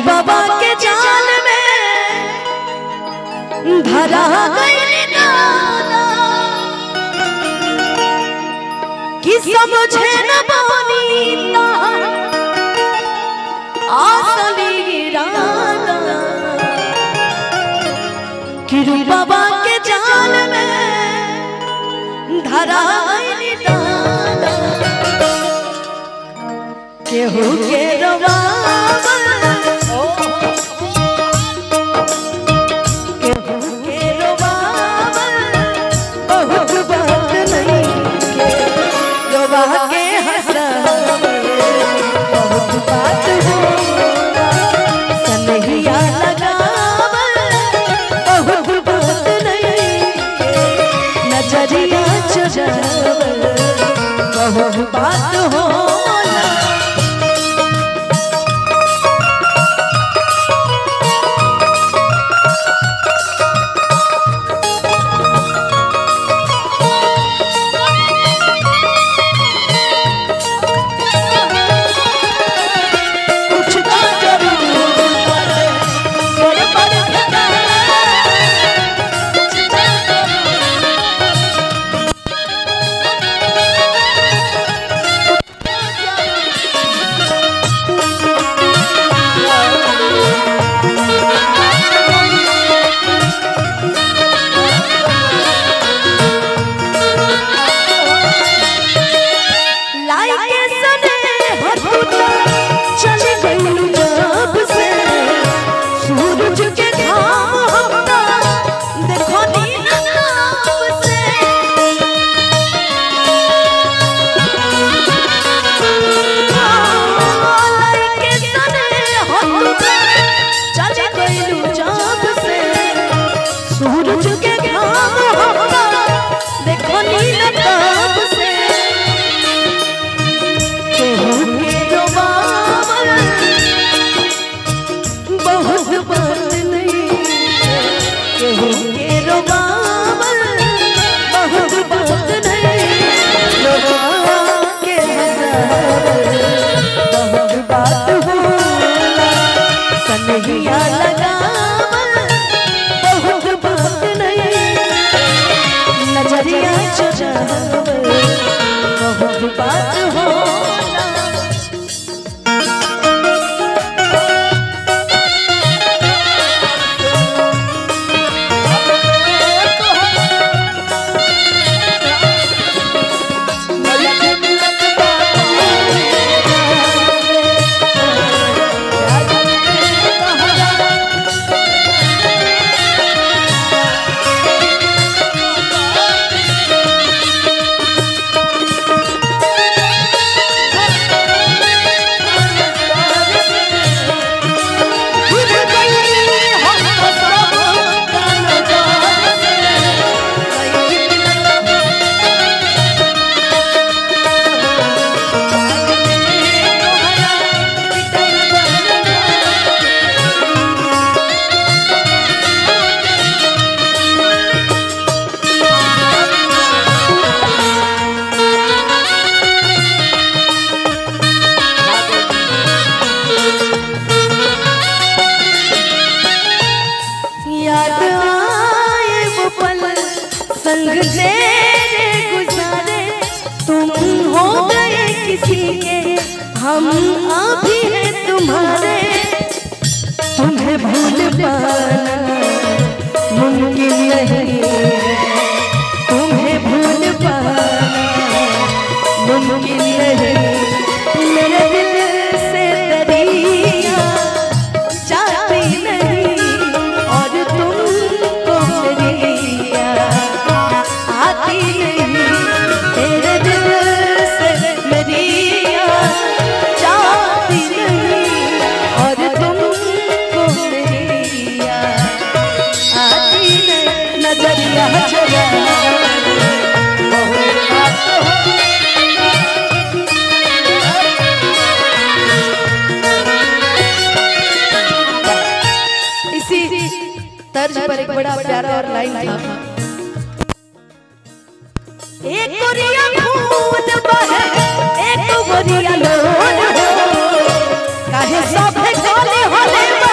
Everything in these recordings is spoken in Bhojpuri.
बाबा के जाल में धरा गई नाना कि समझे न बानी आसली राना कि बाबा के जाल में धरा गई नाना केहू के रवावल केहू के रवावल बहुत बात नहीं के रवा के हंसावल बहुत बात होगा सनहिया लगावल बहुत बात नहीं के नजरिया चुरावल बहुत बात होगा। संग तेरे गुजारे तुम हो गए किसी के हम अभी हैं तुम्हारे तुम्हें भूल पाना मुमकिन नहीं तुम्हें भूल पाना मुमकिन नहीं मेरे दिल से दरिया जाती नहीं और तुमको मेरी आती नहीं तेरे दिल से मेरी जाती नहीं और तुमको मेरी आती नहीं नजरिया चला तर्ज पर एक बड़ा प्यारा और लाइन था एक गोरिया खून बहे एक गोरिया लोन काहे सब काले होले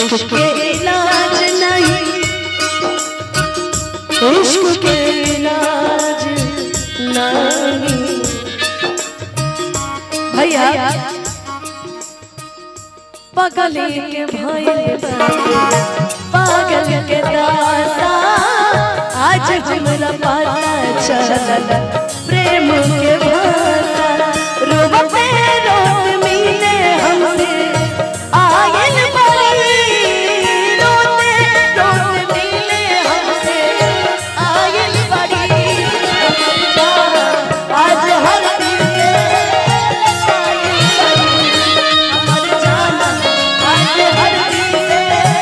इश्क के इलाज नहीं, इश्क के इलाज नहीं। भैया पागल के भाई पागल के दासा, आज हमरा पता चलल प्रेम के भाषा। रोबते रोत मिले हमसे आयल बड़ी, रोते रोत मिले हमसे आयल बड़ी। आज हर दिल के हमर जाना, आज हर दिल के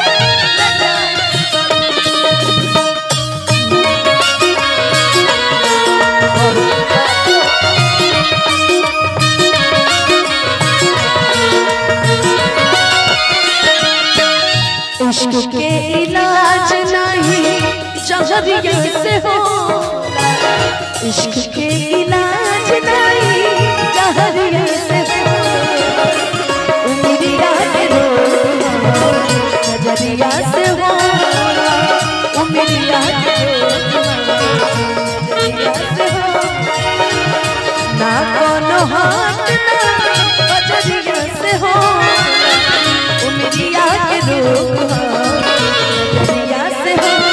इश्क के इलाज नहीं, जहरिया से होला। इश्क के इलाज नहीं, जहरिया से होला। उमरिया के रोग नजरिया से होला। उमरिया के रोग नजरिया से होला। ना कोनो हाथ ना बजरिया से होला। उमरिया के रोग नजरिया से होला।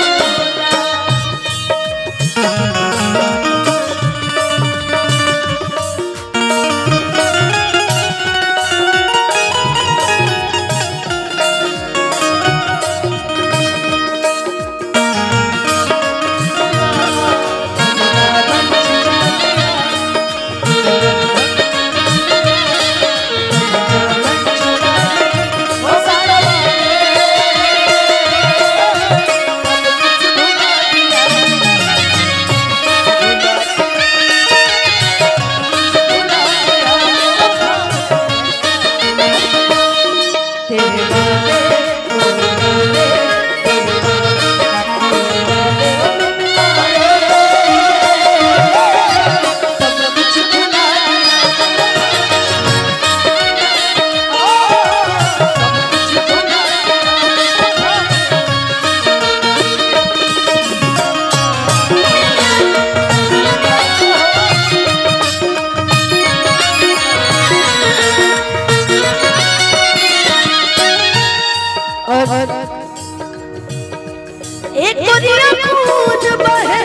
एक गोरिया खून बहे,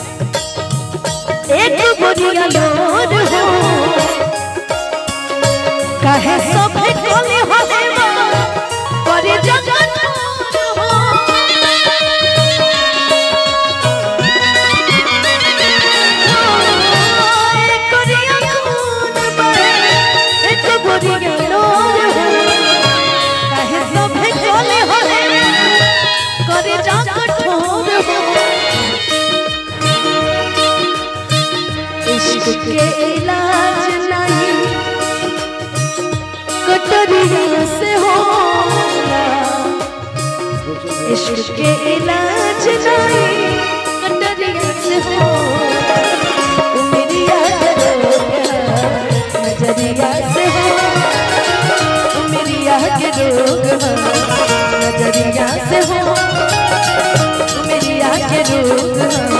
एक गोरिया लोर हो। कहे सब कोले होले करे जगत हो। एक गोरिया खून बहे, एक गोरिया लोर हो। कहे सब कोले होले करे जगत हो। इश्क के इलाज नहीं, कटरिया से होला। इश्क के इलाज नहीं, कटरिया से होला। उमरिया के रोग नजरिया से होला। उमरिया के रोग नजरिया से होला। उमरिया के रोग